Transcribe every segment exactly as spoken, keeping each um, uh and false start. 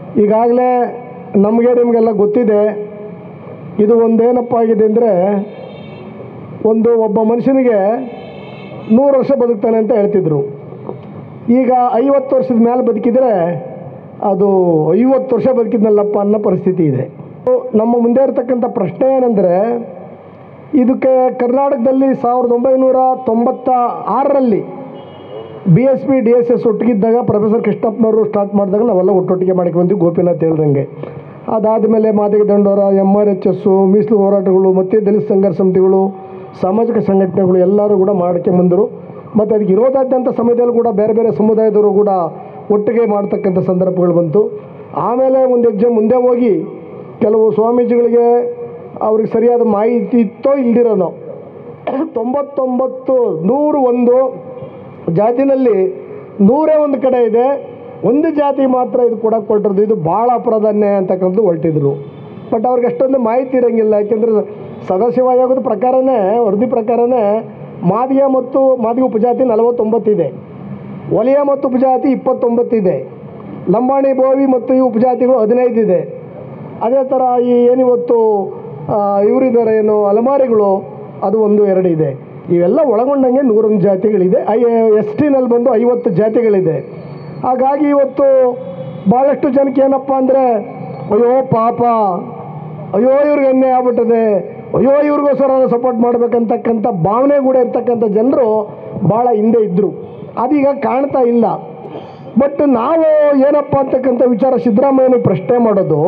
ಈಗಾಗಲೇ ನಮಗೆ ನಿಮಗೆಲ್ಲ ಗೊತ್ತಿದೆ, ಇದು ಒಂದೇನಪ್ಪ ಆಗಿದೆ ಅಂದರೆ, ಒಂದು ಒಬ್ಬ ಮನುಷ್ಯನಿಗೆ ನೂರು ವರ್ಷ ಬದುಕ್ತಾನೆ ಅಂತ ಹೇಳ್ತಿದ್ರು. ಈಗ ಐವತ್ತು ವರ್ಷದ ಮೇಲೆ ಬದುಕಿದರೆ ಅದು ಐವತ್ತು ವರ್ಷ ಬದುಕಿದ್ನಲ್ಲಪ್ಪ ಅನ್ನೋ ಪರಿಸ್ಥಿತಿ ಇದೆ. ನಮ್ಮ ಮುಂದೆ ಇರತಕ್ಕಂಥ ಪ್ರಶ್ನೆ ಏನಂದರೆ, ಇದಕ್ಕೆ ಕರ್ನಾಟಕದಲ್ಲಿ ಸಾವಿರದ ಒಂಬೈನೂರ ತೊಂಬತ್ತ ಆರರಲ್ಲಿ B S P D S S ಒಟ್ಟಿಗಿದ್ದಾಗ ಪ್ರೊಫೆಸರ್ ಕೃಷ್ಣಪ್ಪನವರು ಸ್ಟಾರ್ಟ್ ಮಾಡಿದಾಗ ನಾವೆಲ್ಲ ಒಟ್ಟೊಟ್ಟಿಗೆ ಮಾಡ್ಕೊಂಡ್ಬಂದ್ವಿ, ಗೋಪಿನಾಥ್ ಹೇಳ್ದಂಗೆ. ಅದಾದಮೇಲೆ Madiga Dandora, M R H S, ಮೀಸಲು ಹೋರಾಟಗಳು ಮತ್ತು ದಲಿತ ಸಂಘರ್ಷ ಸಮಿತಿಗಳು, ಸಾಮಾಜಿಕ ಸಂಘಟನೆಗಳು ಎಲ್ಲರೂ ಕೂಡ ಮಾಡ್ಕೊಂಬಂದರು. ಮತ್ತು ಅದಕ್ಕೆ ವಿರೋಧಾದ್ಯಂತ ಸಮಯದಲ್ಲಿ ಕೂಡ ಬೇರೆ ಬೇರೆ ಸಮುದಾಯದವರು ಕೂಡ ಒಟ್ಟಿಗೆ ಮಾಡ್ತಕ್ಕಂಥ ಸಂದರ್ಭಗಳು ಬಂತು. ಆಮೇಲೆ ಒಂದು ಹೆಜ್ಜೆ ಮುಂದೆ ಹೋಗಿ ಕೆಲವು ಸ್ವಾಮೀಜಿಗಳಿಗೆ ಅವ್ರಿಗೆ ಸರಿಯಾದ ಮಾಹಿತಿ ಇತ್ತೋ ಇಲ್ದಿರೋನೋ ತೊಂಬತ್ತೊಂಬತ್ತು ನೂರು ಒಂದು ಜಾತಿನಲ್ಲಿ ನೂರೇ ಒಂದು ಕಡೆ ಇದೆ, ಒಂದು ಜಾತಿ ಮಾತ್ರ ಇದು ಕೊಡಕ್ಕೆ ಹೊರಟಿರೋದು, ಇದು ಭಾಳ ಅಪರಾಧನೇ ಅಂತಕ್ಕಂಥದ್ದು ಹೊರಟಿದ್ರು. ಬಟ್ ಅವ್ರಿಗೆ ಅಷ್ಟೊಂದು ಮಾಹಿತಿ ಇರೋಂಗಿಲ್ಲ. ಯಾಕೆಂದರೆ ಸದಾಶಿವ ಆಯೋಗದ ಪ್ರಕಾರನೇ, ವರದಿ ಪ್ರಕಾರನೇ ಮಾದಿಗ ಮತ್ತು ಮಾದಿಗ ಉಪಜಾತಿ ನಲವತ್ತೊಂಬತ್ತಿದೆ, ವಲಯ ಮತ್ತು ಉಪಜಾತಿ ಇಪ್ಪತ್ತೊಂಬತ್ತಿದೆ, ಲಂಬಾಣಿ ಬೋವಿ ಮತ್ತು ಈ ಉಪಜಾತಿಗಳು ಹದಿನೈದು ಇದೆ. ಅದೇ ಥರ ಈ ಏನಿವತ್ತು ಇವರಿದ್ದಾರೆ ಏನು ಅಲಮಾರಿಗಳು, ಅದು ಒಂದು ಎರಡು ಇದೆ. ಇವೆಲ್ಲ ಒಳಗೊಂಡಂಗೆ ನೂರೊಂದು ಜಾತಿಗಳಿದೆ. ಐ ಎಸ್ ಟಿನಲ್ಲಿ ಬಂದು ಐವತ್ತು ಜಾತಿಗಳಿದೆ. ಹಾಗಾಗಿ ಇವತ್ತು ಭಾಳಷ್ಟು ಜನಕ್ಕೆ ಏನಪ್ಪ ಅಂದರೆ, ಅಯ್ಯೋ ಪಾಪ, ಅಯ್ಯೋ ಇವ್ರಿಗೆ ಅನ್ಯಾಯ ಆಗ್ಬಿಟ್ಟದೆ, ಅಯ್ಯೋ ಇವ್ರಿಗೋಸ್ಕರ ಸಪೋರ್ಟ್ ಮಾಡಬೇಕಂತಕ್ಕಂಥ ಭಾವನೆ ಕೂಡ ಇರ್ತಕ್ಕಂಥ ಜನರು ಭಾಳ ಹಿಂದೆ ಇದ್ದರು. ಅದೀಗ ಕಾಣ್ತಾ ಇಲ್ಲ. ಬಟ್ ನಾವು ಏನಪ್ಪ ಅಂತಕ್ಕಂಥ ವಿಚಾರ ಸಿದ್ದರಾಮಯ್ಯನ ಪ್ರಶ್ನೆ ಮಾಡೋದು,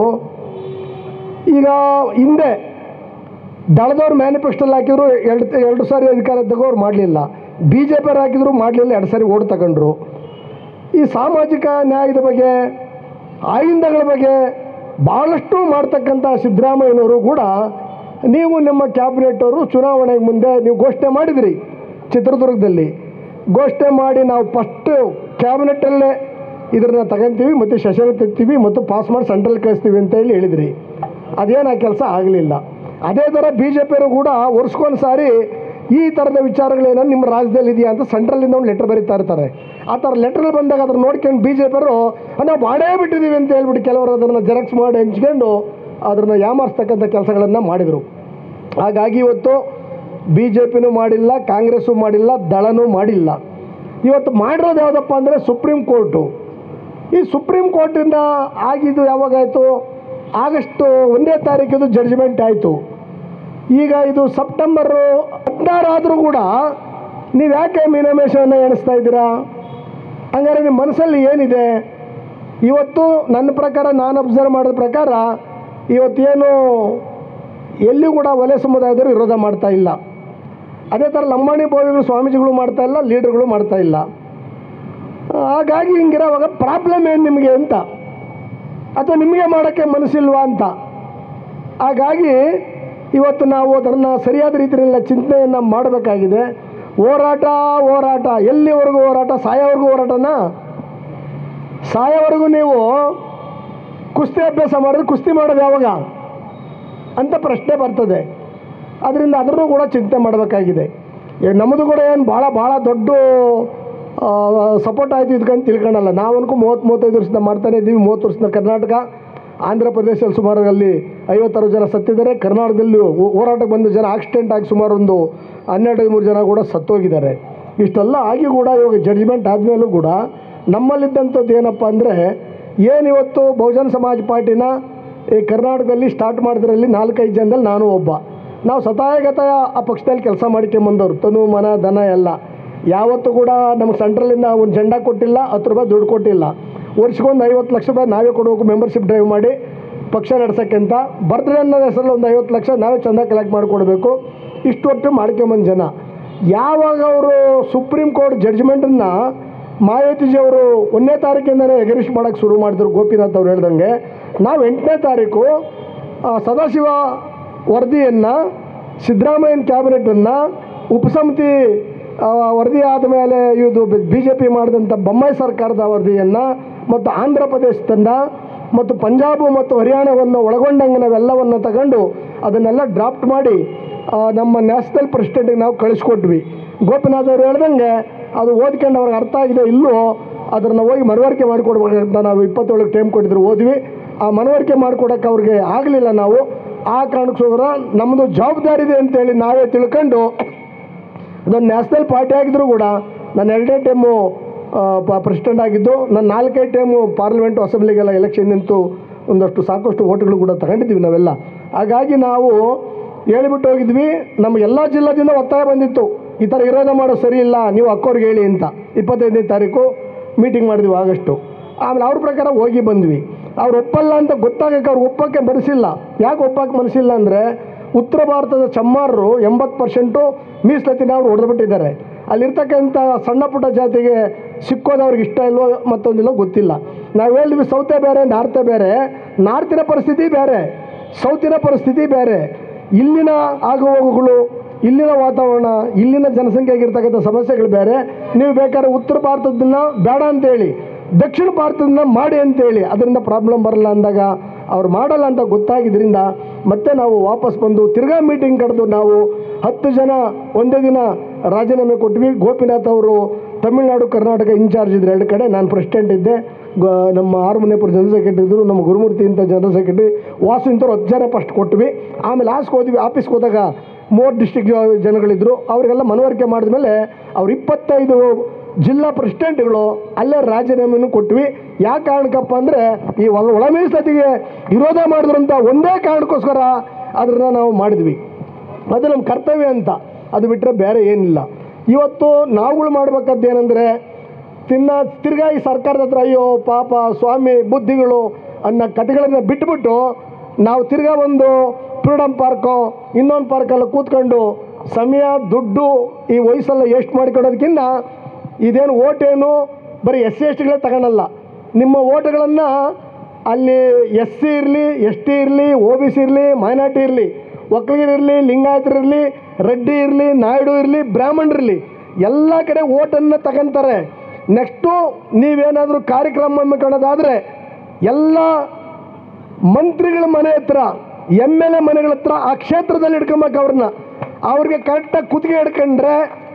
ಈಗ ಹಿಂದೆ ದಳದವ್ರು ಮ್ಯಾನಿಫೆಸ್ಟೋಲ್ಲಿ ಹಾಕಿದ್ರು, ಎರಡು ಎರಡು ಸಾರಿ ಅಧಿಕಾರ ಇದ್ದಾಗ ಅವ್ರು ಮಾಡಲಿಲ್ಲ. ಬಿ ಜೆ ಪಿಯವ್ರು ಹಾಕಿದ್ರು, ಮಾಡಲಿಲ್ಲ, ಎರಡು ಸಾರಿ ಓಟ್ ತಗೊಂಡ್ರು. ಈ ಸಾಮಾಜಿಕ ನ್ಯಾಯದ ಬಗ್ಗೆ, ಆಯಿಂದಗಳ ಬಗ್ಗೆ ಭಾಳಷ್ಟು ಮಾಡ್ತಕ್ಕಂಥ ಸಿದ್ದರಾಮಯ್ಯನವರು ಕೂಡ, ನೀವು ನಿಮ್ಮ ಕ್ಯಾಬಿನೆಟ್ಟವರು ಚುನಾವಣೆಗೆ ಮುಂದೆ ನೀವು ಘೋಷಣೆ ಮಾಡಿದಿರಿ. ಚಿತ್ರದುರ್ಗದಲ್ಲಿ ಘೋಷಣೆ ಮಾಡಿ ನಾವು ಫಸ್ಟು ಕ್ಯಾಬಿನೆಟ್ಟಲ್ಲೇ ಇದನ್ನು ತಗೊಂತೀವಿ ಮತ್ತು ಸೆಷನ್ ತೆಗ್ತೀವಿ ಮತ್ತು ಪಾಸ್ ಮಾಡಿ ಸೆಂಟ್ರಲ್ ಕಳಿಸ್ತೀವಿ ಅಂತೇಳಿ ಹೇಳಿದ್ರಿ. ಅದೇನು ಆ ಕೆಲಸ ಆಗಲಿಲ್ಲ. ಅದೇ ಥರ ಬಿ ಜೆ ಪಿಯವರು ಕೂಡ ವರ್ಷಕ್ಕೊಂದು ಸಾರಿ ಈ ಥರದ ವಿಚಾರಗಳೇನೋ ನಿಮ್ಮ ರಾಜ್ಯದಲ್ಲಿ ಇದೆಯಾ ಅಂತ ಸೆಂಟ್ರಲಿಂದ ಒಂದು ಲೆಟ್ರ್ ಬರೀತಾ ಇರ್ತಾರೆ. ಆ ಥರ ಲೆಟ್ರಲ್ಲಿ ಬಂದಾಗ ಅದನ್ನು ನೋಡ್ಕೊಂಡು ಬಿ ಜೆ ಪಿಯವರು ನಾವು ಮಾಡೇ ಬಿಟ್ಟಿದ್ದೀವಿ ಅಂತ ಹೇಳ್ಬಿಟ್ಟು ಕೆಲವರು ಅದನ್ನು ಜೆರಾಕ್ಸ್ ಮಾಡಿ ಹಂಚ್ಕೊಂಡು ಅದನ್ನು ಯಾಮಾರಿಸ್ತಕ್ಕಂಥ ಕೆಲಸಗಳನ್ನು ಮಾಡಿದರು. ಹಾಗಾಗಿ ಇವತ್ತು ಬಿ ಜೆ ಪಿನೂ ಮಾಡಿಲ್ಲ, ಕಾಂಗ್ರೆಸ್ಸು ಮಾಡಿಲ್ಲ, ದಳನೂ ಮಾಡಿಲ್ಲ. ಇವತ್ತು ಮಾಡಿರೋದು ಯಾವುದಪ್ಪ ಅಂದರೆ ಸುಪ್ರೀಂ ಕೋರ್ಟು. ಈ ಸುಪ್ರೀಂ ಕೋರ್ಟಿಂದ ಆಗಿದ್ದು ಯಾವಾಗಾಯಿತು? ಆಗಸ್ಟ್ ಒಂದನೇ ತಾರೀಕಿದು ಜಡ್ಜ್ಮೆಂಟ್ ಆಯಿತು. ಈಗ ಇದು ಸೆಪ್ಟೆಂಬರು ಹದಿನಾರು ಆದರೂ ಕೂಡ ನೀವು ಯಾಕೆ ಮೀನಮೇಷವನ್ನು ಎಣಿಸ್ತಾ ಇದ್ದೀರಾ? ಹಂಗಾರೆ ನಿಮ್ಮ ಮನಸ್ಸಲ್ಲಿ ಏನಿದೆ? ಇವತ್ತು ನನ್ನ ಪ್ರಕಾರ, ನಾನು ಅಬ್ಸರ್ವ್ ಮಾಡಿದ ಪ್ರಕಾರ, ಇವತ್ತೇನು ಎಲ್ಲಿ ಕೂಡ ವಲಯ ಸಮುದಾಯದವರು ವಿರೋಧ ಮಾಡ್ತಾ ಇಲ್ಲ. ಅದೇ ಥರ ಲಂಬಾಣಿ ಬೋವಿಗಳು ಸ್ವಾಮೀಜಿಗಳು ಮಾಡ್ತಾ ಇಲ್ಲ, ಲೀಡರ್ಗಳು ಮಾಡ್ತಾ ಇಲ್ಲ. ಹಾಗಾಗಿ ಹಿಂಗಿರೋವಾಗ ಪ್ರಾಬ್ಲಮ್ ಏನು ನಿಮಗೆ ಅಂತ, ಅಥವಾ ನಿಮಗೆ ಮಾಡೋಕ್ಕೆ ಮನಸ್ಸಿಲ್ವಾ ಅಂತ. ಹಾಗಾಗಿ ಇವತ್ತು ನಾವು ಅದನ್ನು ಸರಿಯಾದ ರೀತಿಯಲ್ಲ ಚಿಂತನೆಯನ್ನು ಮಾಡಬೇಕಾಗಿದೆ. ಹೋರಾಟ ಹೋರಾಟ ಎಲ್ಲಿವರೆಗೂ ಹೋರಾಟ? ಸಾಯೋವರೆಗೂ ಹೋರಾಟನ? ಸಾಯೋವರೆಗೂ ನೀವು ಕುಸ್ತಿ ಅಭ್ಯಾಸ ಮಾಡಿದ್ರೆ ಕುಸ್ತಿ ಮಾಡೋದು ಯಾವಾಗ ಅಂತ ಪ್ರಶ್ನೆ ಬರ್ತದೆ. ಅದರಿಂದ ಅದನ್ನು ಕೂಡ ಚಿಂತೆ ಮಾಡಬೇಕಾಗಿದೆ. ಈಗ ನಮ್ಮದು ಕೂಡ ಏನು ಭಾಳ ಭಾಳ ದೊಡ್ಡ ಸಪೋರ್ಟ್ ಆಯಿತು ಇದಕ್ಕಂತ ತಿಳ್ಕೊಳ್ಳಲ್ಲ. ನಾವು ಅನ್ಕೊ ಮೂವತ್ತು ಮೂವತ್ತೈದು ವರ್ಷದಿಂದ ಮಾಡ್ತಾನೆ ಇದ್ದೀವಿ. ಮೂವತ್ತು ವರ್ಷದಿಂದ ಕರ್ನಾಟಕ, ಆಂಧ್ರ ಪ್ರದೇಶದಲ್ಲಿ ಸುಮಾರು ಅಲ್ಲಿ ಐವತ್ತಾರು ಜನ ಸತ್ತಿದ್ದಾರೆ. ಕರ್ನಾಟಕದಲ್ಲಿ ಹೋರಾಟಕ್ಕೆ ಬಂದ ಜನ ಆಕ್ಸಿಡೆಂಟ್ ಆಗಿ ಸುಮಾರು ಒಂದು ಹನ್ನೆರಡು ಮೂರು ಜನ ಕೂಡ ಸತ್ತೋಗಿದ್ದಾರೆ. ಇಷ್ಟೆಲ್ಲ ಆಗಿ ಕೂಡ ಇವಾಗ ಜಡ್ಜ್ಮೆಂಟ್ ಆದಮೇಲೂ ಕೂಡ ನಮ್ಮಲ್ಲಿದ್ದಂಥದ್ದು ಏನಪ್ಪ ಅಂದರೆ, ಏನಿವತ್ತು ಬಹುಜನ ಸಮಾಜ ಪಾರ್ಟಿನ ಈ ಕರ್ನಾಟಕದಲ್ಲಿ ಸ್ಟಾರ್ಟ್ ಮಾಡಿದ್ರಲ್ಲಿ ನಾಲ್ಕೈದು ಜನದಲ್ಲಿ ನಾನು ಒಬ್ಬ. ನಾವು ಸತಾಯಗತ ಆ ಪಕ್ಷದಲ್ಲಿ ಕೆಲಸ ಮಾಡ್ಕೊಂಬಂದವ್ರು, ತನು ಮನ ಧನ ಎಲ್ಲ. ಯಾವತ್ತೂ ಕೂಡ ನಮಗೆ ಸೆಂಟ್ರಲಿಂದ ಒಂದು ಜೆಂಡಾ ಕೊಟ್ಟಿಲ್ಲ, ಹತ್ತು ರೂಪಾಯಿ ದುಡ್ಡು ಕೊಟ್ಟಿಲ್ಲ. ವರ್ಷಕ್ಕೊಂದು ಐವತ್ತು ಲಕ್ಷ ರೂಪಾಯಿ ನಾವೇ ಕೊಡಬೇಕು ಮೆಂಬರ್ಶಿಪ್ ಡ್ರೈವ್ ಮಾಡಿ ಪಕ್ಷ ನಡೆಸೋಕ್ಕಿಂತ. ಬರ್ತ್ಡೇ ಅನ್ನೋ ಹೆಸರಲ್ಲಿ ಒಂದು ಐವತ್ತು ಲಕ್ಷ ನಾವೇ ಚಂದ ಕಲೆಕ್ಟ್ ಮಾಡಿಕೊಡ್ಬೇಕು. ಇಷ್ಟು ಒಟ್ಟು ಮಾಡ್ಕೊಂಬಂದು ಜನ. ಯಾವಾಗ ಅವರು ಸುಪ್ರೀಂ ಕೋರ್ಟ್ ಜಡ್ಜ್ಮೆಂಟನ್ನು ಮಾಯಾವತಿಜಿಯವರು ಒಂದನೇ ತಾರೀಕಿಂದಲೇ ಎಗರಿಸ್ಟ್ ಮಾಡೋಕ್ಕೆ ಶುರು ಮಾಡಿದ್ರು, ಗೋಪಿನಾಥ್ ಅವ್ರು ಹೇಳ್ದಂಗೆ, ನಾವು ಎಂಟನೇ ತಾರೀಕು ಸದಾಶಿವ ವರದಿಯನ್ನು, ಸಿದ್ದರಾಮಯ್ಯನ ಕ್ಯಾಬಿನೆಟನ್ನು, ಉಪಸಮಿತಿ ವರದಿ ಆದಮೇಲೆ ಇದು ಬಿ ಜೆ ಪಿ ಮಾಡಿದಂಥ ಬೊಮ್ಮಾಯಿ ಸರ್ಕಾರದ ವರದಿಯನ್ನು ಮತ್ತು ಆಂಧ್ರ ಪ್ರದೇಶ ತಂಡ ಮತ್ತು ಪಂಜಾಬು ಮತ್ತು ಹರಿಯಾಣವನ್ನು ಒಳಗೊಂಡಂಗೆ ನಾವೆಲ್ಲವನ್ನು ತಗೊಂಡು ಅದನ್ನೆಲ್ಲ ಡ್ರಾಫ್ಟ್ ಮಾಡಿ ನಮ್ಮ ನ್ಯಾಷನಲ್ ಪ್ರೆಸಿಡೆಂಟಿಗೆ ನಾವು ಕಳಿಸ್ಕೊಟ್ವಿ. ಗೋಪಿನಾಥ್ ಅವರು ಹೇಳ್ದಂಗೆ ಅದು ಓದ್ಕೊಂಡು ಅವ್ರಿಗೆ ಅರ್ಥ ಆಗಿದೆ ಇಲ್ಲೋ ಅದನ್ನು ಹೋಗಿ ಮನವರಿಕೆ ಮಾಡಿಕೊಡ್ಬೇಕಂತ ನಾವು ಇಪ್ಪತ್ತೇಳಕ್ಕೆ ಟೈಮ್ ಕೊಟ್ಟಿದ್ರು, ಹೋದ್ವಿ. ಆ ಮನವರಿಕೆ ಮಾಡಿಕೊಡೋಕ್ಕೆ ಅವ್ರಿಗೆ ಆಗಲಿಲ್ಲ. ನಾವು ಆ ಕಾರಣಕ್ಕೆ ಹೋದ್ರೆ ನಮ್ಮದು ಜವಾಬ್ದಾರಿ ಇದೆ ಅಂತೇಳಿ ನಾವೇ ತಿಳ್ಕೊಂಡು ಅದೊಂದು ನ್ಯಾಷನಲ್ ಪಾರ್ಟಿ ಆಗಿದ್ರು ಕೂಡ ನಾನು ಎರಡನೇ ಟೈಮು ಪ್ರೆಸಿಡೆಂಟ್ ಆಗಿದ್ದು, ನಾನು ನಾಲ್ಕೈದು ಟೈಮು ಪಾರ್ಲಿಮೆಂಟು ಅಸೆಂಬ್ಲಿಗೆಲ್ಲ ಎಲೆಕ್ಷನ್ ನಿಂತು ಒಂದಷ್ಟು ಸಾಕಷ್ಟು ಓಟ್ಗಳು ಕೂಡ ತಗೊಂಡಿದ್ದೀವಿ ನಾವೆಲ್ಲ. ಹಾಗಾಗಿ ನಾವು ಹೇಳಿಬಿಟ್ಟು ಹೋಗಿದ್ವಿ. ನಮ್ಮ ಎಲ್ಲ ಜಿಲ್ಲಾದಿಂದ ಒತ್ತಾಯ ಬಂದಿತ್ತು, ಈ ಥರ ವಿರೋಧ ಮಾಡೋದು ಸರಿ ಇಲ್ಲ, ನೀವು ಅಕ್ಕೋರಿಗೆ ಹೇಳಿ ಅಂತ. ಇಪ್ಪತ್ತೈದನೇ ತಾರೀಕು ಮೀಟಿಂಗ್ ಮಾಡಿದ್ವಿ ಆಗಸ್ಟು. ಆಮೇಲೆ ಅವ್ರ ಪ್ರಕಾರ ಹೋಗಿ ಬಂದ್ವಿ. ಅವ್ರು ಒಪ್ಪಲ್ಲ ಅಂತ ಗೊತ್ತಾಗಕ್ಕೆ ಅವ್ರು ಒಪ್ಪಕ್ಕೆ ಮನಸ್ಸಿಲ್ಲ. ಯಾಕೆ ಒಪ್ಪಕ್ಕೆ ಮನಸ್ಸಿಲ್ಲ ಅಂದರೆ ಉತ್ತರ ಭಾರತದ ಚಮ್ಮಾರರು ಎಂಬತ್ತು ಪರ್ಸೆಂಟು ಮೀಸಲಾತಿನ ಅವ್ರು ಹೊಡೆದ್ಬಿಟ್ಟಿದ್ದಾರೆ. ಅಲ್ಲಿರ್ತಕ್ಕಂಥ ಸಣ್ಣ ಪುಟ್ಟ ಜಾತಿಗೆ ಸಿಕ್ಕೋದು ಅವ್ರಿಗೆ ಇಷ್ಟ ಇಲ್ವೋ ಮತ್ತೊಂದಿಲ್ಲೋ ಗೊತ್ತಿಲ್ಲ. ನಾವು ಹೇಳಿದ್ವಿ ಸೌತೆ ಬೇರೆ ನಾರ್ತೆ ಬೇರೆ. ನಾರ್ತಿನ ಪರಿಸ್ಥಿತಿ ಬೇರೆ, ಸೌತಿನ ಪರಿಸ್ಥಿತಿ ಬೇರೆ. ಇಲ್ಲಿನ ಆಗುಹೋಗುಗಳು, ಇಲ್ಲಿನ ವಾತಾವರಣ, ಇಲ್ಲಿನ ಜನಸಂಖ್ಯೆಗಿರ್ತಕ್ಕಂಥ ಸಮಸ್ಯೆಗಳು ಬೇರೆ. ನೀವು ಬೇಕಾದ್ರೆ ಉತ್ತರ ಭಾರತದನ್ನ ಬೇಡ ಅಂತೇಳಿ, ದಕ್ಷಿಣ ಭಾರತದನ್ನ ಮಾಡಿ ಅಂತೇಳಿ, ಅದರಿಂದ ಪ್ರಾಬ್ಲಮ್ ಬರಲ್ಲ ಅಂದಾಗ ಅವ್ರು ಮಾಡಲ್ಲ ಅಂತ ಗೊತ್ತಾಗಿದ್ದರಿಂದ ಮತ್ತೆ ನಾವು ವಾಪಸ್ ಬಂದು ತಿರ್ಗಾ ಮೀಟಿಂಗ್ ಕರೆದು ನಾವು ಹತ್ತು ಜನ ಒಂದೇ ದಿನ ರಾಜೀನಾಮೆ ಕೊಟ್ವಿ. ಗೋಪಿನಾಥ್ ಅವರು ತಮಿಳುನಾಡು ಕರ್ನಾಟಕ ಇನ್ಚಾರ್ಜ್ ಇದ್ದರು ಎರಡು ಕಡೆ, ನಾನು ಪ್ರೆಸಿಡೆಂಟ್ ಇದ್ದೆ. ನಮ್ಮ ಆರುಮನೆಪುರ ಜನರಲ್ ಸೆಕ್ರೆಟರಿ ಇದ್ದರು, ನಮ್ಮ ಗುರುಮೂರ್ತಿ ಅಂತ ಜನರಲ್ ಸೆಕ್ರೆಟರಿ, ವಾಸು ಇಂಥವ್ರು ಹತ್ತು ಜನ ಫಸ್ಟ್ ಕೊಟ್ವಿ. ಆಮೇಲೆ ಆಸ್ಗೆ ಹೋದ್ವಿ. ಆಫೀಸ್ಗೆ ಹೋದಾಗ ಮೂವತ್ತು ಡಿಸ್ಟ್ರಿಕ್ಟ್ ಜನಗಳಿದ್ದರು. ಅವರಿಗೆಲ್ಲ ಮನವರಿಕೆ ಮಾಡಿದ್ಮೇಲೆ ಅವ್ರು ಇಪ್ಪತ್ತೈದು ಜಿಲ್ಲಾ ಪ್ರೆಸಿಡೆಂಟ್ಗಳು ಅಲ್ಲೇ ರಾಜೀನಾಮೆನೂ ಕೊಟ್ವಿ. ಯಾವ ಕಾರಣಕ್ಕಪ್ಪ ಅಂದರೆ ಈ ಒಳ ಮೀಸಲಾತಿಗೆ ವಿರೋಧ ಮಾಡಿದ್ರಂತ ಒಂದೇ ಕಾರಣಕ್ಕೋಸ್ಕರ ಅದನ್ನು ನಾವು ಮಾಡಿದ್ವಿ. ಅದು ನಮ್ಮ ಕರ್ತವ್ಯ ಅಂತ, ಅದು ಬಿಟ್ಟರೆ ಬೇರೆ ಏನಿಲ್ಲ. ಇವತ್ತು ನಾವುಗಳು ಮಾಡಬೇಕಾದ್ದು ಏನಂದರೆ ತಿನ್ನ ತಿರ್ಗಾ ಈ ಸರ್ಕಾರದ ಹತ್ರ ಅಯ್ಯೋ ಪಾಪ ಸ್ವಾಮಿ ಬುದ್ಧಿಗಳು ಅನ್ನೋ ಕಥೆಗಳನ್ನು ಬಿಟ್ಬಿಟ್ಟು ನಾವು ತಿರ್ಗಾ ಒಂದು ಫ್ರೀಡಮ್ ಪಾರ್ಕೋ ಇನ್ನೊಂದು ಪಾರ್ಕಲ್ಲ ಕೂತ್ಕೊಂಡು ಸಮಯ ದುಡ್ಡು ಈ ವಯಸ್ಸೆಲ್ಲ ಎಷ್ಟು ಮಾಡ್ಕೊಡೋದಕ್ಕಿಂತ ಇದೇನು ಓಟೇನು ಬರೀ ಎಸ್ ಸಿ ಎಸ್ ಟಿಗಳೇ ತಗೊಳಲ್ಲ. ನಿಮ್ಮ ಓಟ್ಗಳನ್ನು ಅಲ್ಲಿ ಎಸ್ ಸಿ ಇರಲಿ, ಎಸ್ ಟಿ ಇರಲಿ, ಒ ಬಿ ಸಿ ಇರಲಿ, ಮೈನಾರಿಟಿ ಇರಲಿ, ಒಕ್ಕಲಿಗರಿರಲಿ, ಲಿಂಗಾಯತರಿರಲಿ, ರೆಡ್ಡಿ ಇರಲಿ, ನಾಯ್ಡು ಇರಲಿ, ಬ್ರಾಹ್ಮಣರಿರಲಿ, ಎಲ್ಲ ಕಡೆ ಓಟನ್ನು ತಗೊಂತಾರೆ. ನೆಕ್ಸ್ಟು ನೀವೇನಾದರೂ ಕಾರ್ಯಕ್ರಮ ಹಮ್ಮಿಕೊಳ್ಳೋದಾದರೆ ಎಲ್ಲ ಮಂತ್ರಿಗಳ ಮನೆ ಹತ್ರ, ಎಮ್ ಎಲ್ ಎ ಮನೆಗಳ ಹತ್ರ ಆ ಕ್ಷೇತ್ರದಲ್ಲಿ ಹಿಡ್ಕೊಬೇಕು ಅವ್ರನ್ನ. ಅವ್ರಿಗೆ ಕರೆಕ್ಟಾಗಿ ಕುತ್ತಿಗೆ ಹಿಡ್ಕೊಂಡ್ರೆ,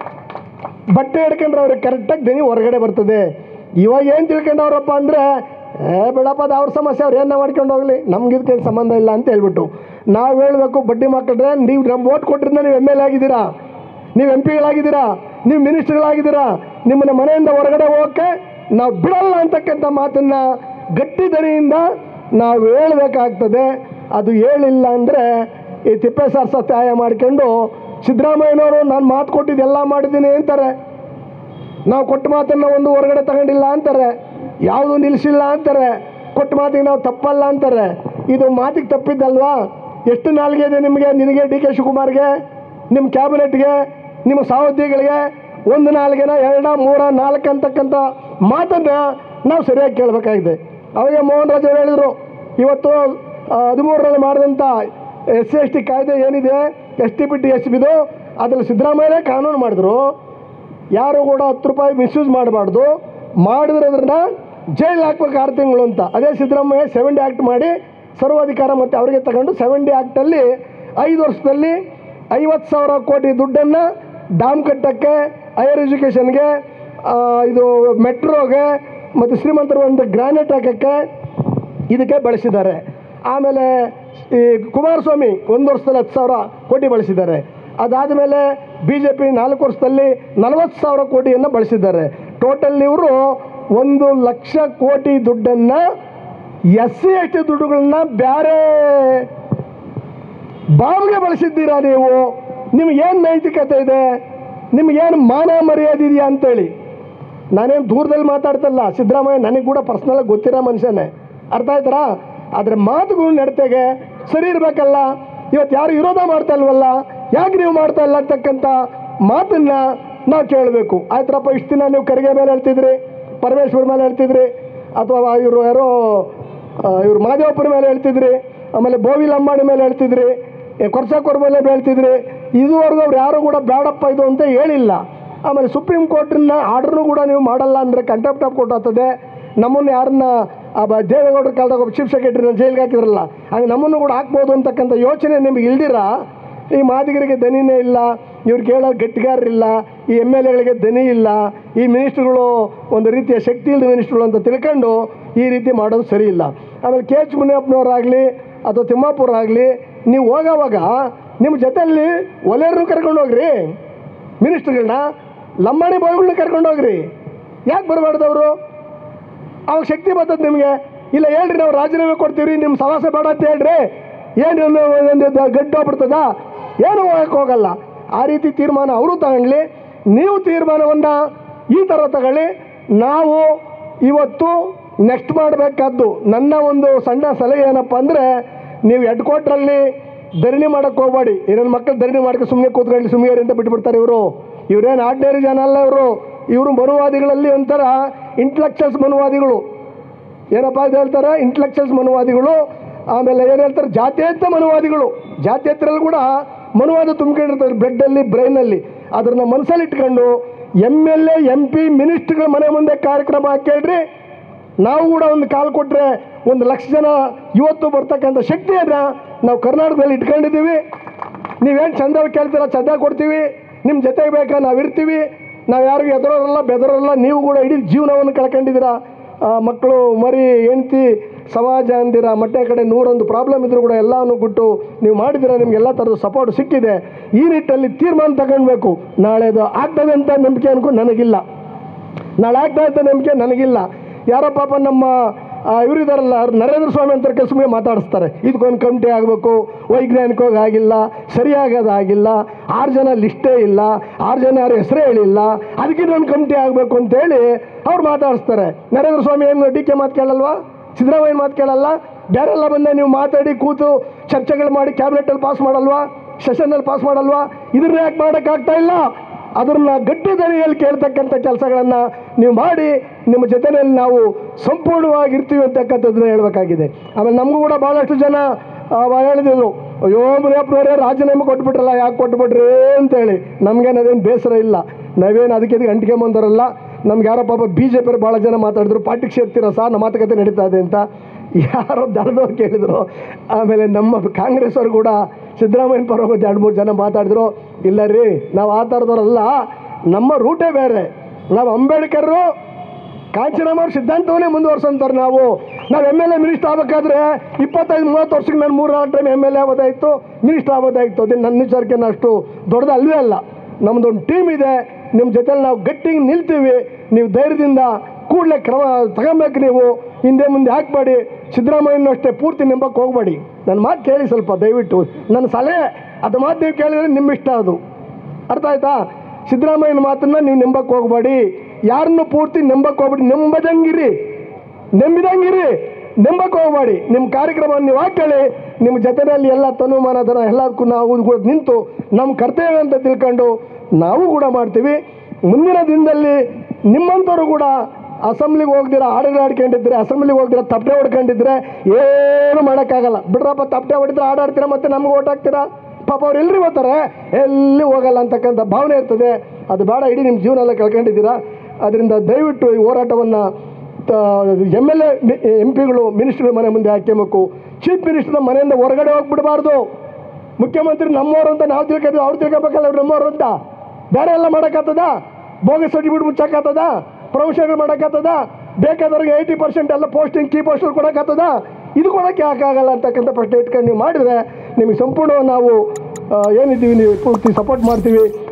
ಬಟ್ಟೆ ಹಿಡ್ಕೊಂಡ್ರೆ ಅವ್ರಿಗೆ ಕರೆಕ್ಟಾಗಿ ದನಿ ಹೊರಗಡೆ ಬರ್ತದೆ. ಇವಾಗ ಏನು ತಿಳ್ಕೊಂಡವ್ರಪ್ಪ ಅಂದರೆ ಏ ಬಿಡಪ್ಪ ಅದು ಅವ್ರ ಸಮಸ್ಯೆ, ಅವ್ರು ಏನ ಮಾಡ್ಕೊಂಡು ಹೋಗಲಿ, ನಮ್ಗೆ ಇದಕ್ಕೇನು ಸಂಬಂಧ ಇಲ್ಲ ಅಂತ ಹೇಳ್ಬಿಟ್ಟು ನಾವು ಹೇಳಬೇಕು. ಬಡ್ಡಿ ಮಕ್ಕಳ್ರೆ ನೀವು ನಮ್ಮ ಓಟ್ ಕೊಟ್ಟರಿಂದ ನೀವು ಎಮ್ ಎಲ್ ಎ ಆಗಿದ್ದೀರಾ, ನೀವು ಎಂ ಪಿಗಳಾಗಿದ್ದೀರಾ, ನೀವು ಮಿನಿಸ್ಟರ್ಗಳಾಗಿದ್ದೀರಾ, ನಿಮ್ಮನ್ನ ಮನೆಯಿಂದ ಹೊರಗಡೆ ಹೋಗೋಕ್ಕೆ ನಾವು ಬಿಡಲ್ಲ ಅಂತಕ್ಕಂಥ ಮಾತನ್ನು ಗಟ್ಟಿ ದನಿಯಿಂದ ನಾವು ಹೇಳಬೇಕಾಗ್ತದೆ. ಅದು ಹೇಳಿಲ್ಲ ಅಂದರೆ ಈ ತಿಪ್ಪೆ ಸಾರ್ಸ ತ್ಯಾಯ ಮಾಡ್ಕೊಂಡು ಸಿದ್ದರಾಮಯ್ಯನವರು ನಾನು ಮಾತು ಕೊಟ್ಟಿದ್ದು ಎಲ್ಲ ಮಾಡಿದ್ದೀನಿ ಅಂತಾರೆ, ನಾವು ಕೊಟ್ಟ ಮಾತನ್ನು ಒಂದು ಹೊರಗಡೆ ತಗೊಂಡಿಲ್ಲ ಅಂತಾರೆ, ಯಾವುದೂ ನಿಲ್ಲಿಸಿಲ್ಲ ಅಂತಾರೆ, ಕೊಟ್ಟ ಮಾತಿಗೆ ನಾವು ತಪ್ಪಲ್ಲ ಅಂತಾರೆ. ಇದು ಮಾತಿಗೆ ತಪ್ಪಿದ್ದಲ್ವಾ? ಎಷ್ಟು ನಾಲ್ಗೆ ಇದೆ ನಿಮಗೆ, ನಿನಗೆ ಡಿ ಕೆ ಶಿವಕುಮಾರ್ಗೆ, ನಿಮ್ಮ ಕ್ಯಾಬಿನೆಟ್ಗೆ, ನಿಮ್ಮ ಸಹೋದ್ಯೋಗಿಗಳಿಗೆ ಒಂದು ನಾಲ್ಗೆನ ಎರಡ ಮೂರ ನಾಲ್ಕು ಅಂತಕ್ಕಂಥ ಮಾತನ್ನು ನಾವು ಸರಿಯಾಗಿ ಕೇಳಬೇಕಾಗಿದೆ. ಅವಾಗ ಮೋಹನ್ ರಾಜ್ ಅವರು ಹೇಳಿದರು, ಇವತ್ತು ಹದಿಮೂರರಲ್ಲಿ ಮಾಡಿದಂಥ ಎಸ್ ಸಿ ಎಸ್ ಟಿ ಕಾಯ್ದೆ ಏನಿದೆ, S T P T S ಬಿದು, ಅದರಲ್ಲಿ ಸಿದ್ದರಾಮಯ್ಯನೇ ಕಾನೂನು ಮಾಡಿದ್ರು, ಯಾರು ಕೂಡ ಹತ್ತು ರೂಪಾಯಿ ಮಿಸ್ಯೂಸ್ ಮಾಡಬಾರ್ದು, ಮಾಡಿದ್ರೆ ಅದನ್ನು ಜೈಲು ಹಾಕ್ಬೇಕು ಆರು ತಿಂಗಳು ಅಂತ. ಅದೇ ಸಿದ್ದರಾಮಯ್ಯ ಸೆವೆನ್ ಡಿ ಆ್ಯಕ್ಟ್ ಮಾಡಿ ಸರ್ವಾಧಿಕಾರ ಮತ್ತು ಅವರಿಗೆ ತಗೊಂಡು ಸೆವೆನ್ ಡಿ ಆ್ಯಕ್ಟಲ್ಲಿ ಐದು ವರ್ಷದಲ್ಲಿ ಐವತ್ತು ಸಾವಿರ ಕೋಟಿ ದುಡ್ಡನ್ನು ಡ್ಯಾಮ್ ಕಟ್ಟೋಕ್ಕೆ, ಹೈಯರ್ ಎಜುಕೇಷನ್ಗೆ, ಇದು ಮೆಟ್ರೋಗೆ ಮತ್ತು ಶ್ರೀಮಂತರು ಒಂದು ಗ್ರಾನೈಟ್ ಹಾಕೋಕ್ಕೆ ಇದಕ್ಕೆ ಬಳಸಿದ್ದಾರೆ. ಆಮೇಲೆ ಈ ಕುಮಾರಸ್ವಾಮಿ ಒಂದು ವರ್ಷದಲ್ಲಿ ಹತ್ತು ಸಾವಿರ ಕೋಟಿ ಬಳಸಿದ್ದಾರೆ. ಅದಾದ ಮೇಲೆ ಬಿ ಜೆ ಪಿ ನಾಲ್ಕು ವರ್ಷದಲ್ಲಿ ನಲವತ್ತು ಸಾವಿರ ಕೋಟಿಯನ್ನು ಬಳಸಿದ್ದಾರೆ. ಟೋಟಲ್ ಇವರು ಒಂದು ಲಕ್ಷ ಕೋಟಿ ದುಡ್ಡನ್ನು ಎಸ್ ಸಿ ಎಸ್ ಟಿ ದುಡ್ಡುಗಳನ್ನ ಬೇರೆ ಬಾವಿಗೆ ಬಳಸಿದ್ದೀರಾ ನೀವು. ನಿಮಗೇನು ನೈತಿಕತೆ ಇದೆ, ನಿಮಗೇನು ಮಾನ ಮರ್ಯಾದೆ ಇದೆಯಾ ಅಂತೇಳಿ. ನಾನೇನು ದೂರದಲ್ಲಿ ಮಾತಾಡ್ತಲ್ಲ, ಸಿದ್ದರಾಮಯ್ಯ ನನಗೆ ಕೂಡ ಪರ್ಸ್ನಲಾಗಿ ಗೊತ್ತಿರೋ ಮನುಷ್ಯನೇ, ಅರ್ಥ ಆಯ್ತಾರ? ಆದರೆ ಮಾತುಗಳು ನಡತೆಗೆ ಸರಿ ಇರಬೇಕಲ್ಲ. ಇವತ್ತು ಯಾರು ವಿರೋಧ ಮಾಡ್ತಾ ಇಲ್ವಲ್ಲ, ಯಾಕೆ ನೀವು ಮಾಡ್ತಾ ಇಲ್ಲ ಅಂತಕ್ಕಂಥ ಮಾತನ್ನು ನಾವು ಕೇಳಬೇಕು. ಆಯ್ತರಪ್ಪ, ಇಷ್ಟು ದಿನ ನೀವು ಖರ್ಗೆ ಮೇಲೆ ಹೇಳ್ತಿದ್ರಿ, ಪರಮೇಶ್ವರ್ ಮೇಲೆ ಹೇಳ್ತಿದ್ರಿ, ಅಥವಾ ಇವರು ಯಾರೋ ಇವರು ಮಾದೇವಪ್ಪರ ಮೇಲೆ ಹೇಳ್ತಿದ್ರಿ, ಆಮೇಲೆ ಬೋವಿ ಲಂಬಾಣಿ ಮೇಲೆ ಹೇಳ್ತಿದ್ರಿ, ಕೊರ್ಸಾಕೋರ್ ಮೇಲೆ ಹೇಳ್ತಿದ್ರಿ. ಇದುವರೆಗೂ ಅವ್ರು ಯಾರು ಕೂಡ ಬೇಡಪ್ಪ ಇದು ಅಂತ ಹೇಳಿಲ್ಲ. ಆಮೇಲೆ ಸುಪ್ರೀಂ ಕೋರ್ಟಿನ ಆರ್ಡ್ರನ್ನೂ ಕೂಡ ನೀವು ಮಾಡಲ್ಲ ಅಂದರೆ ಕಂಟೆಂಪ್ಟ್ ಆಫ್ ಕೋರ್ಟ್ ಆಗ್ತದೆ. ನಮ್ಮನ್ನು ಯಾರನ್ನ ಆ ಬ ದೇವೇಗೌಡರ ಕಾಲದಾಗ ಒಬ್ಬ ಚೀಫ್ ಸೆಕ್ರೆಟರಿನ ಜೈಲಿಗೆ ಹಾಕಿದ್ರಲ್ಲ, ಹಾಗೆ ನಮ್ಮನ್ನು ಕೂಡ ಹಾಕ್ಬೋದು ಅಂತಕ್ಕಂಥ ಯೋಚನೆ ನಿಮಗೆ ಇಲ್ದಿರ ಈ ಮಾದಿಗರಿಗೆ ದನಿನೇ ಇಲ್ಲ, ಇವ್ರು ಕೇಳೋ ಗಟ್ಟಿಗಾರರಿಲ್ಲ, ಈ ಎಮ್ ಎಲ್ ಎಗಳಿಗೆ ದನಿ ಇಲ್ಲ, ಈ ಮಿನಿಸ್ಟ್ರುಗಳು ಒಂದು ರೀತಿಯ ಶಕ್ತಿ ಇಲ್ಲದ ಮಿನಿಸ್ಟ್ರುಗಳು ಅಂತ ತಿಳ್ಕೊಂಡು ಈ ರೀತಿ ಮಾಡೋದು ಸರಿ ಇಲ್ಲ. ಆಮೇಲೆ ಕೆ ಎಚ್ ಮುನಿಯಪ್ಪನವರಾಗಲಿ ಅಥವಾ ತಿಮ್ಮಾಪುರ ಆಗಲಿ, ನೀವು ಹೋಗೋವಾಗ ನಿಮ್ಮ ಜೊತೆಯಲ್ಲಿ ಒಲೆಯರನ್ನು ಕರ್ಕೊಂಡು ಹೋಗ್ರಿ, ಮಿನಿಸ್ಟ್ರುಗಳನ್ನ ಲಂಬಾಣಿ ಬಾಯಿಗಳನ್ನ ಕರ್ಕೊಂಡು ಹೋಗ್ರಿ. ಯಾಕೆ ಬರಬಾರ್ದು ಅವರು? ಅವಾಗ ಶಕ್ತಿ ಬರ್ತದೆ ನಿಮಗೆ. ಇಲ್ಲ ಹೇಳ್ರಿ, ನಾವು ರಾಜೀನಾಮೆ ಕೊಡ್ತೀವಿ, ನಿಮ್ಮ ಸವಾಸ ಬೇಡ ಅಂತ ಹೇಳ್ರಿ, ಏನು ಒಂದು ಗಡ್ಡು ಹೋಗ್ಬಿಡ್ತದ, ಏನು ಹೋಗಕ್ಕೆ ಹೋಗಲ್ಲ. ಆ ರೀತಿ ತೀರ್ಮಾನ ಅವರು ತಗೊಳ್ಳಿ, ನೀವು ತೀರ್ಮಾನವನ್ನು ಈ ಥರ ತಗೊಳ್ಳಿ. ನಾವು ಇವತ್ತು ನೆಕ್ಸ್ಟ್ ಮಾಡಬೇಕಾದ್ದು ನನ್ನ ಒಂದು ಸಣ್ಣ ಸಲಹೆ ಏನಪ್ಪ ಅಂದರೆ, ನೀವು ಹೆಡ್ ಕ್ವಾರ್ಟ್ರಲ್ಲಿ ಧರಣಿ ಮಾಡೋಕ್ಕೆ ಹೋಗಬೇಡಿ. ಏನೇನು ಮಕ್ಕಳು ಧರಣಿ ಮಾಡ್ಕೊಂಡು ಸುಮ್ಮನೆ ಕೂತ್ಕೊಳ್ಳಿ, ಸುಮ್ಮನೆ ಅಂತ ಬಿಟ್ಬಿಡ್ತಾರೆ ಇವರು. ಇವರೇನು ಆರ್ಡಿನರಿ ಜನ ಅಲ್ಲ ಇವರು. ಇವರು ಮನುವಾದಿಗಳಲ್ಲಿ ಒಂಥರ ಇಂಟಲೆಕ್ಚುಯಲ್ಸ್ ಮನುವಾದಿಗಳು. ಏನಪ್ಪ ಇದು ಹೇಳ್ತಾರೆ? ಇಂಟಲೆಕ್ಚುಯಲ್ಸ್ ಮನುವಾದಿಗಳು. ಆಮೇಲೆ ಏನು ಹೇಳ್ತಾರೆ? ಜಾತ್ಯತೀತ ಮನುವಾದಿಗಳು. ಜಾತ್ಯತೀತರಲ್ಲಿ ಕೂಡ ಮನುವಾದ ತುಂಬಿಕೊಂಡಿರ್ತಾರೆ ಬ್ಲಡ್ಡಲ್ಲಿ, ಬ್ರೈನಲ್ಲಿ. ಅದನ್ನು ಮನಸ್ಸಲ್ಲಿ ಇಟ್ಕೊಂಡು M L A M P ಮಿನಿಸ್ಟ್ರುಗಳ ಮನೆ ಮುಂದೆ ಕಾರ್ಯಕ್ರಮ ಹಾಕೇಳ್ರಿ. ನಾವು ಕೂಡ ಒಂದು ಕಾಲು ಕೊಟ್ಟರೆ ಒಂದು ಲಕ್ಷ ಜನ ಇವತ್ತು ಬರ್ತಕ್ಕಂಥ ಶಕ್ತಿಯನ್ನು ನಾವು ಕರ್ನಾಟಕದಲ್ಲಿ ಇಟ್ಕೊಂಡಿದ್ದೀವಿ. ನೀವೇನು ಚಂದ ಕೇಳ್ತೀರ, ಚಂದ ಕೊಡ್ತೀವಿ, ನಿಮ್ಮ ಜೊತೆಗೆ ಬೇಕಾ ನಾವು ಇರ್ತೀವಿ. ನಾವು ಯಾರಿಗೂ ಎದುರೋರಲ್ಲ, ಬೆದರೋರಲ್ಲ. ನೀವು ಕೂಡ ಇಡೀ ಜೀವನವನ್ನು ಕಳ್ಕೊಂಡಿದ್ದೀರಾ. ಮಕ್ಕಳು, ಮರಿ, ಹೆಂಡತಿ, ಸಮಾಜ ಅಂದಿರ ಮಟ್ಟೆ ಕಡೆ ನೂರೊಂದು ಪ್ರಾಬ್ಲಮ್ ಇದ್ದರೂ ಕೂಡ ಎಲ್ಲನೂ ಬಿಟ್ಟು ನೀವು ಮಾಡಿದಿರ. ನಿಮಗೆಲ್ಲ ಥರದ ಸಪೋರ್ಟ್ ಸಿಕ್ಕಿದೆ. ಈ ನಿಟ್ಟಲ್ಲಿ ತೀರ್ಮಾನ ತಗೊಳ್ಬೇಕು. ನಾಳೆದು ಆಗ್ತದೆ ಅಂತ ನಂಬಿಕೆ ಅನ್ಕೊ ನನಗಿಲ್ಲ. ನಾಳೆ ಆಗ್ತದೆ ಅಂತ ನಂಬಿಕೆ ನನಗಿಲ್ಲ. ಯಾರೋ ಪಾಪ ನಮ್ಮ ಇವರಿದಾರಲ್ಲ ನರೇಂದ್ರ ಸ್ವಾಮಿ ಅಂತ ಸುಮ್ಮನೆ ಮಾತಾಡಿಸ್ತಾರೆ, ಇದಕ್ಕೊಂದು ಕಮಿಟಿ ಆಗಬೇಕು, ವೈಜ್ಞಾನಿಕವಾಗಿ ಆಗಿಲ್ಲ, ಸರಿಯಾಗೋದಾಗಿಲ್ಲ, ಆರು ಜನ ಲಿಸ್ಟೇ ಇಲ್ಲ, ಆರು ಜನ ಯಾರು ಹೆಸರೇ ಹೇಳಿಲ್ಲ, ಅದಕ್ಕೆ ಒಂದು ಕಮಿಟಿ ಆಗಬೇಕು ಅಂತೇಳಿ ಅವ್ರು ಮಾತಾಡಿಸ್ತಾರೆ. ನರೇಂದ್ರ ಸ್ವಾಮಿ ಏನು ಡಿ ಕೆ ಮಾತು ಕೇಳಲ್ವಾ? ಸಿದ್ದರಾಮಯ್ಯ ಮಾತು ಕೇಳಲ್ಲ? ಬೇರೆಲ್ಲ ಬಂದ ನೀವು ಮಾತಾಡಿ ಕೂತು ಚರ್ಚೆಗಳು ಮಾಡಿ ಕ್ಯಾಬಿನೆಟಲ್ಲಿ ಪಾಸ್ ಮಾಡಲ್ವಾ? ಸೆಷನ್ನಲ್ಲಿ ಪಾಸ್ ಮಾಡಲ್ವಾ? ಇದನ್ನ ಯಾಕೆ ಮಾಡೋಕ್ಕಾಗ್ತಾ ಇಲ್ಲ? ಅದನ್ನು ಗಟ್ಟಿ ದನಿಯಲ್ಲಿ ಕೇಳ್ತಕ್ಕಂಥ ಕೆಲಸಗಳನ್ನು ನೀವು ಮಾಡಿ ನಿಮ್ಮ ಜೊತೆಯಲ್ಲಿ ನಾವು ಸಂಪೂರ್ಣವಾಗಿರ್ತೀವಿ ಅಂತಕ್ಕಂಥದ್ದನ್ನ ಹೇಳಬೇಕಾಗಿದೆ. ಆಮೇಲೆ ನಮಗೂ ಕೂಡ ಭಾಳಷ್ಟು ಜನ ಹೇಳಿದ್ರು, ಅಯ್ಯೋ ಮುನಿಯಪ್ಪನವರೇ ರಾಜೀನಾಮೆ ಕೊಟ್ಬಿಟ್ರಲ್ಲ, ಯಾಕೆ ಕೊಟ್ಬಿಟ್ರಿ ಅಂತೇಳಿ. ನಮಗೇನು ಅದೇನು ಬೇಸರ ಇಲ್ಲ. ನಾವೇನು ಅದಕ್ಕೆ ಇದಕ್ಕೆ ಅಂಟಿಕೆ ಬಂದವರಲ್ಲ. ನಮ್ಗೆ ಯಾರೋ ಪಾಪ ಬಿ ಜೆ ಪಿಯವರು ಭಾಳ ಜನ ಮಾತಾಡಿದ್ರು, ಪಾರ್ಟಿಗೆ ಸೇರ್ತೀರಾ ಸರ್, ನಮ್ಮ ಮಾತುಕತೆ ನಡೀತಾ ಇದೆ ಅಂತ ಯಾರೋ ದಳದವ್ರು ಕೇಳಿದ್ರು. ಆಮೇಲೆ ನಮ್ಮ ಕಾಂಗ್ರೆಸ್ ಅವರು ಕೂಡ ಸಿದ್ದರಾಮಯ್ಯನ ಪರವಾಗಿ ಎರಡು ಮೂರು ಜನ ಮಾತಾಡಿದ್ರು. ಇಲ್ಲ ರೀ, ನಾವು ಆ ಥರದವರಲ್ಲ, ನಮ್ಮ ರೂಟೇ ಬೇರೆ. ನಾವು ಅಂಬೇಡ್ಕರು ಕಾಂಚನಮ್ಮ ಅವ್ರ ಸಿದ್ಧಾಂತವನ್ನೇ ಮುಂದುವರ್ಸಂತಾರೆ. ನಾವು ನಾವು ಎಮ್ ಎಲ್ ಎ ಮಿನಿಸ್ಟರ್ ಆಗಬೇಕಾದ್ರೆ ಇಪ್ಪತ್ತೈದು ಮೂವತ್ತು ವರ್ಷಕ್ಕೆ ನಾನು ಮೂರು ನಾಲ್ಕು ಟೈಮ್ ಎಮ್ ಎಲ್ ಎ ಆಗೋದಾಯಿತು, ಮಿನಿಸ್ಟರ್ ಆಗೋದಾಯಿತು. ಅದು ನನ್ನ ವಿಚಾರಕ್ಕೆ ಅಷ್ಟು ದೊಡ್ಡದು ಅಲ್ಲವೇ ಅಲ್ಲ. ನಮ್ಮದೊಂದು ಟೀಮ್ ಇದೆ, ನಿಮ್ಮ ಜೊತೆಲಿ ನಾವು ಗಟ್ಟಿಗೆ ನಿಲ್ತೀವಿ. ನೀವು ಧೈರ್ಯದಿಂದ ಕೂಡಲೇ ಕ್ರಮ ತಗೊಬೇಕು. ನೀವು ಹಿಂದೆ ಮುಂದೆ ಹಾಕಬೇಡಿ. ಸಿದ್ದರಾಮಯ್ಯನೂ ಅಷ್ಟೇ ಪೂರ್ತಿ ನಂಬಕ್ಕೆ ಹೋಗಬೇಡಿ. ನನ್ನ ಮಾತು ಕೇಳಿ ಸ್ವಲ್ಪ ದಯವಿಟ್ಟು, ನನ್ನ ಸಲಹೆ. ಅದು ಮಾತು ನೀವು ಕೇಳಿದರೆ ನಿಮ್ಮ ಇಷ್ಟ, ಅದು ಅರ್ಥ ಆಯ್ತಾ? ಸಿದ್ದರಾಮಯ್ಯನ ಮಾತನ್ನು ನೀವು ನಂಬಕ್ಕೆ ಹೋಗಬೇಡಿ. ಯಾರನ್ನು ಪೂರ್ತಿ ನಂಬಕ್ಕೆ ಹೋಗ್ಬೇಡಿ. ನಂಬದಂಗಿರಿ, ನಂಬಿದಂಗಿರಿ, ನಂಬಕ್ಕೆ ಹೋಗಬೇಡಿ. ನಿಮ್ಮ ಕಾರ್ಯಕ್ರಮವನ್ನು ನೀವು ಹಾಕೊಳ್ಳಿ. ನಿಮ್ಮ ಜೊತೆಯಲ್ಲಿ ಎಲ್ಲ ತನುಮಾನ ಧನ ಎಲ್ಲದಕ್ಕೂ ನಾವು ಕೂಡ ನಿಂತು ನಮ್ಮ ಕರ್ತವ್ಯ ಅಂತ ತಿಳ್ಕೊಂಡು ನಾವು ಕೂಡ ಮಾಡ್ತೀವಿ. ಮುಂದಿನ ದಿನದಲ್ಲಿ ನಿಮ್ಮಂಥವ್ರು ಕೂಡ ಅಸೆಂಬ್ಲಿಗೆ ಹೋಗ್ದಿರ ಹಾಡುಗಳು ಆಡ್ಕೊಂಡಿದ್ರೆ, ಅಸೆಂಬ್ಲಿಗೆ ಹೋಗ್ದಿರ ತಪ್ಪೆ ಹೊಡ್ಕೊಂಡಿದ್ರೆ ಏನು ಮಾಡೋಕ್ಕಾಗಲ್ಲ. ಬಿಡ್ರಪ್ಪ, ತಪ್ಪೆ ಹೊಡಿದ್ರೆ ಆಡಾಡ್ತೀರಾ, ಮತ್ತು ನಮ್ಗೆ ಓಟ್ ಹಾಕ್ತೀರಾ? ಪಾಪ ಅವ್ರು ಎಲ್ರಿ ಹೋಗ್ತಾರೆ, ಎಲ್ಲಿ ಹೋಗಲ್ಲ ಅಂತಕ್ಕಂಥ ಭಾವನೆ ಇರ್ತದೆ. ಅದು ಬೇಡ. ಇಡೀ ನಿಮ್ಮ ಜೀವನ ಎಲ್ಲ ಕಳ್ಕೊಂಡಿದ್ದೀರಾ. ಅದರಿಂದ ದಯವಿಟ್ಟು ಈ ಹೋರಾಟವನ್ನು ಎಮ್ ಎಲ್ ಎ ಎಂ ಪಿಗಳು ಮಿನಿಸ್ಟ್ರುಗಳ ಮನೆ ಮುಂದೆ ಹಾಕ್ಯಬೇಕು. ಚೀಫ್ ಮಿನಿಸ್ಟರ್ನ ಮನೆಯಿಂದ ಹೊರಗಡೆ ಹೋಗ್ಬಿಡಬಾರ್ದು. ಮುಖ್ಯಮಂತ್ರಿ ನಮ್ಮವರು ಅಂತ ನಾವು ತಿಳ್ಕೊತೀವಿ, ಅವ್ರು ತಿಳ್ಕೊಬೇಕಲ್ಲ ಅವ್ರು ನಮ್ಮವರು ಅಂತ. ಬೇರೆ ಎಲ್ಲ ಮಾಡೋಕ್ಕಾಗ್ತದ? ಬೋಗಸ್ ಸರ್ಟಿಫಿಕೇಟ್ ಮುಚ್ಚಕ್ಕಾಗ್ತದ? ಪ್ರಮೋಷನ್ಗಳು ಮಾಡೋಕ್ಕಾಗ್ತದ? ಬೇಕಾದವ್ರಿಗೆ ಏಯ್ಟಿ ಪರ್ಸೆಂಟ್ ಎಲ್ಲ ಪೋಸ್ಟಿಂಗ್ ಕೀ ಪೋಸ್ಟಲ್ಲಿ ಕೊಡೋಕ್ಕಾಗ್ತದ? ಇದು ಕೊಡೋಕ್ಕೆ ಯಾಕಾಗಲ್ಲ ಅಂತಕ್ಕಂಥ ಪ್ರಶ್ನೆ ಇಟ್ಕೊಂಡು ನೀವು ಮಾಡಿದ್ರೆ ನಿಮಗೆ ಸಂಪೂರ್ಣ ನಾವು ಏನಿದ್ದೀವಿ ನೀವು ಪೂರ್ತಿ ಸಪೋರ್ಟ್ ಮಾಡ್ತೀವಿ.